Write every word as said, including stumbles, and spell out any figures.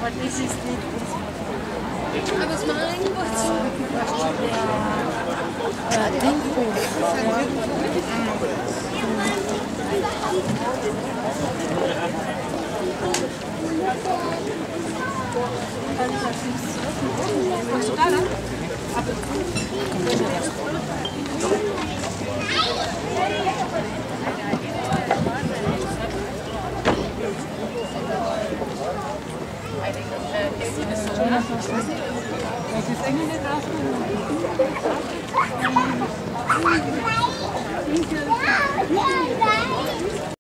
Aber das ist nicht das. Aber was machen wir kurz? Ja, Denkhof. Was ist da dann? Welches Engel nicht rausgenommen?